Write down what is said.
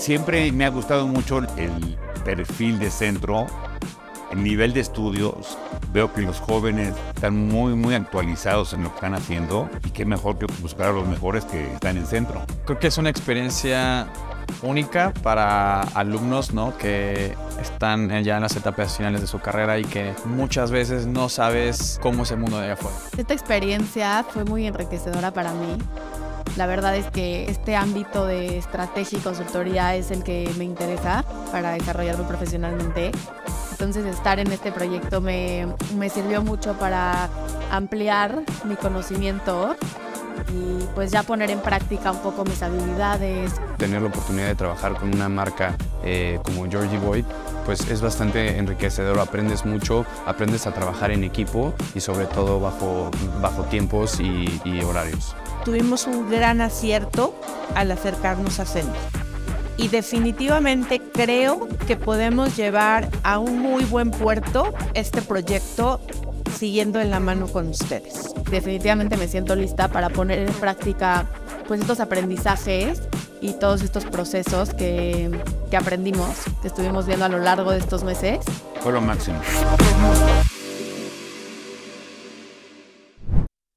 Siempre me ha gustado mucho el perfil de centro, el nivel de estudios. Veo que los jóvenes están muy actualizados en lo que están haciendo y qué mejor que buscar a los mejores que están en centro. Creo que es una experiencia única para alumnos, ¿no?, que están ya en las etapas finales de su carrera y que muchas veces no sabes cómo es el mundo de allá afuera. Esta experiencia fue muy enriquecedora para mí. La verdad es que este ámbito de estrategia y consultoría es el que me interesa para desarrollarme profesionalmente. Entonces, estar en este proyecto me sirvió mucho para ampliar mi conocimiento y pues ya poner en práctica un poco mis habilidades. Tener la oportunidad de trabajar con una marca como Georgie Boyd, pues es bastante enriquecedor, aprendes mucho, aprendes a trabajar en equipo y sobre todo bajo tiempos y horarios. Tuvimos un gran acierto al acercarnos a Centro y definitivamente creo que podemos llevar a un muy buen puerto este proyecto siguiendo en la mano con ustedes. Definitivamente me siento lista para poner en práctica pues estos aprendizajes y todos estos procesos que aprendimos, que estuvimos viendo a lo largo de estos meses. Fue lo máximo.